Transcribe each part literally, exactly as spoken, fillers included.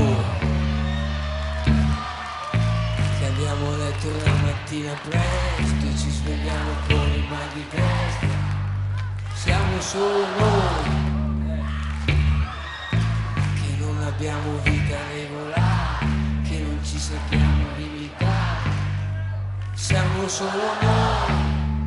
noi che andiamo a letto la mattina presto e ci svegliamo con il mal di testa. Siamo solo noi che non abbiamo vita regolare, che non ci sappiamo limitare. Siamo solo noi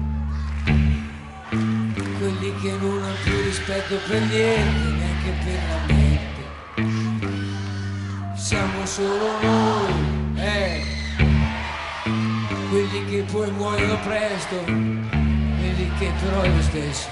quelli che non hanno più rispetto per niente, neanche per la mente. Siamo solo noi, eh, quelli che poi muoiono presto, quelli che però è lo stesso.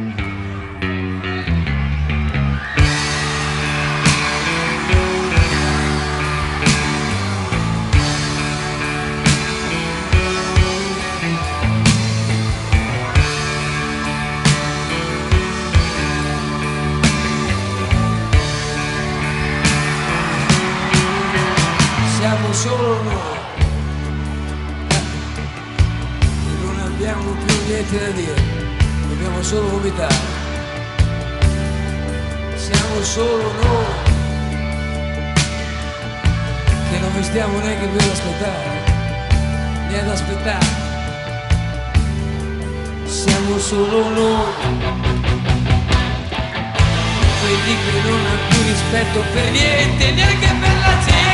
Siamo solo noi che non abbiamo più niente da dire, dobbiamo solo vomitare. Siamo solo noi che non vi stiamo neanche più ad ascoltare, né ad aspettare. Siamo solo noi quelli che non hanno più rispetto per niente, neanche per la gente.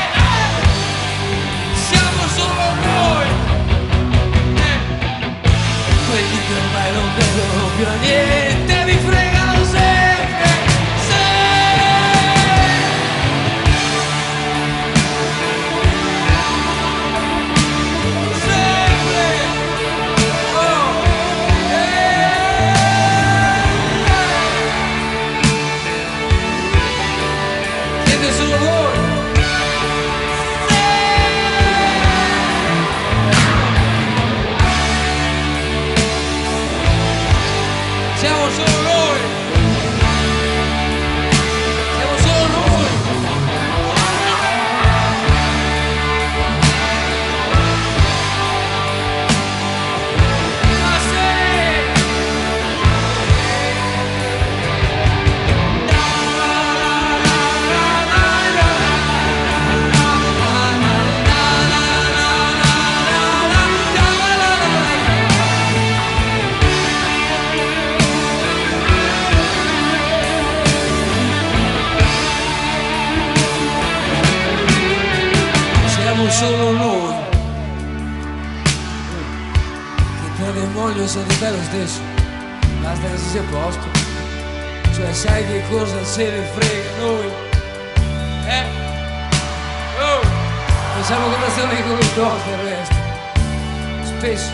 Solo noi, eh, quelli che ormai non vedono più a niente, vi fregano sempre, sempre, oh, eh. Siete solo voi. Siamo solo noi, siamo solo noi. Ma se solo noi che tra demonio e santità è lo stesso, basta che si sia a posto, cioè sai che cosa se ne frega noi, eh? Oh, facciamo colazione con il toast del resto, spesso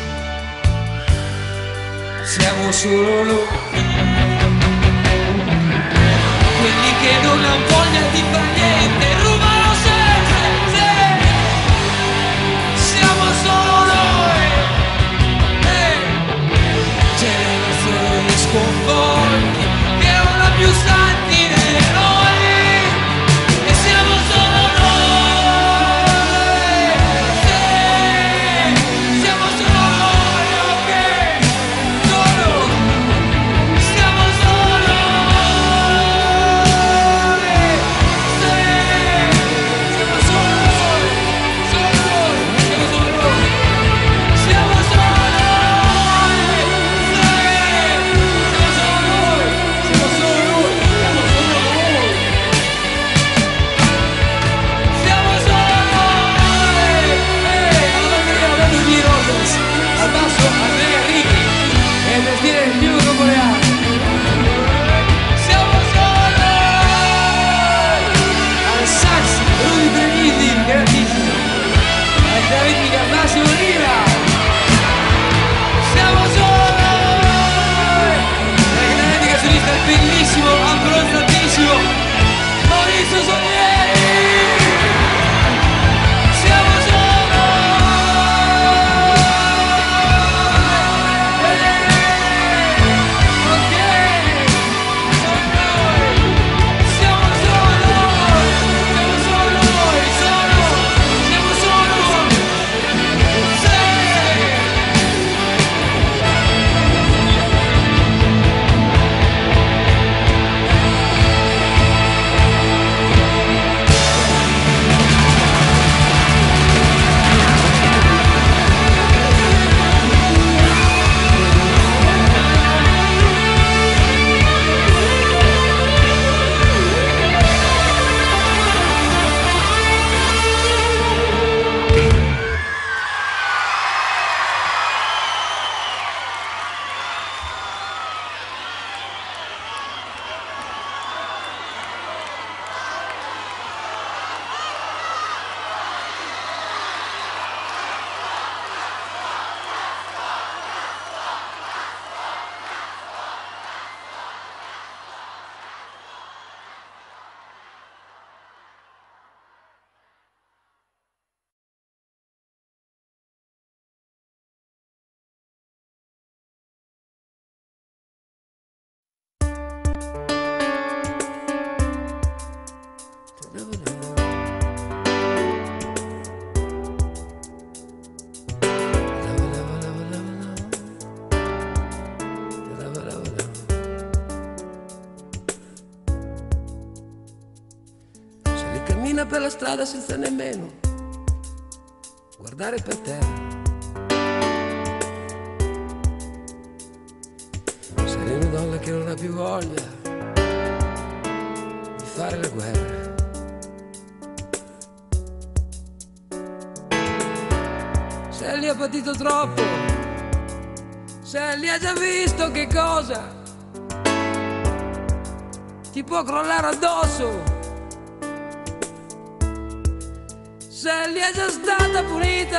siamo solo noi quelli che non hanno voglia di fare niente, rubano sempre. Solo noi, eh, generazione di sconvolti che non ha più santi né eroi, e siamo solo noi, sì, siamo solo noi, ok, solo, siamo solo noi. Se li cammina per la strada senza nemmeno guardare per terra, sei una donna che non ha più voglia di fare la guerra. Se li ha patito troppo, se li ha già visto che cosa ti può crollare addosso, se li è già stata punita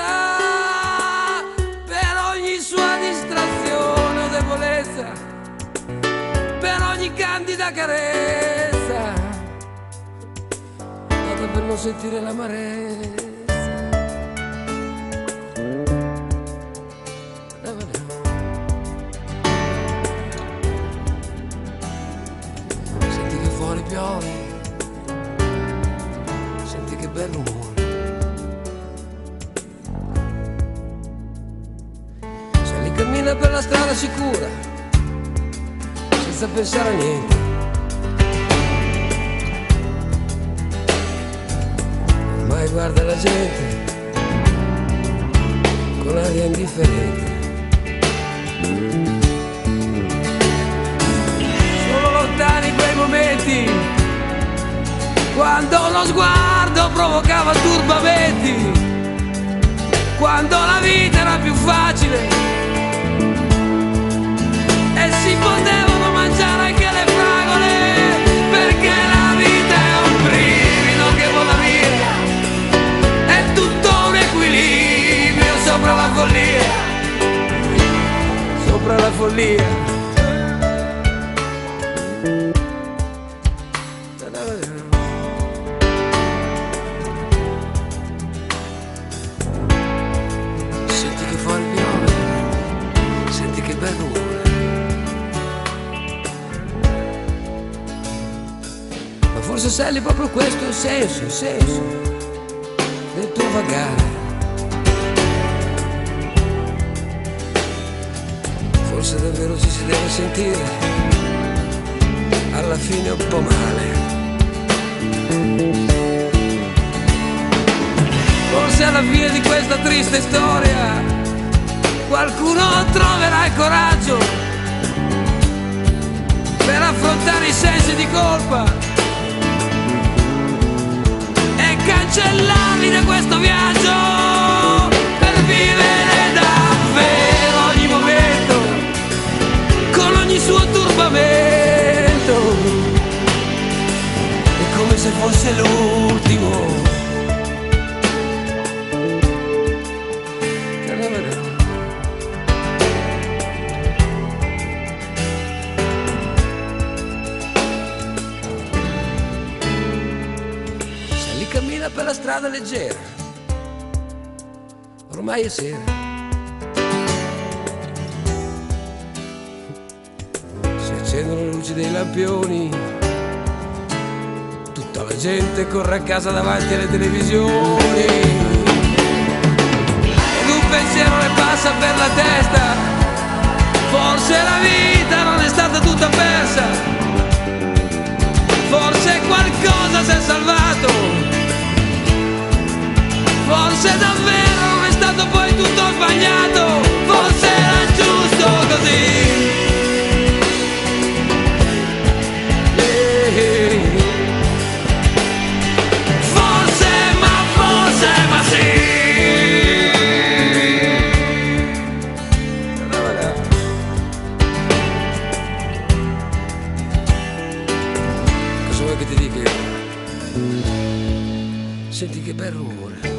per ogni sua distrazione o debolezza, per ogni candida carezza, nata per non sentire l'amarezza. Senti che fuori piove, senti che bel rumore. Cammina per la strada sicura, senza pensare a niente. Ormai guarda la gente con aria indifferente. Sono lontani quei momenti quando lo sguardo provocava turbamenti, quando la vita era più facile e si potevano mangiare anche le fragole, perché la vita è un brivido che vola via, è tutto un equilibrio sopra la follia, sopra la follia. Senti che fuori piove, senti che bel rumore. Forse sai proprio questo il senso, il senso del tuo vagare. Forse davvero ci si deve sentire alla fine un po' male. Forse alla fine di questa triste storia qualcuno troverà il coraggio per affrontare i sensi di colpa, cancellarli da questo viaggio, per vivere davvero ogni momento con ogni suo turbamento, è come se fosse l'ultimo. Cammina per la strada leggera, ormai è sera. Si accendono le luci dei lampioni, tutta la gente corre a casa davanti alle televisioni, ed un pensiero le passa per la testa: forse la vita non è stata tutta persa, forse qualcosa si è salvato, forse davvero non è stato poi tutto sbagliato, forse era giusto così. Forse, ma forse, ma sì. Cosa vuoi che ti dica? Senti che bel rumore.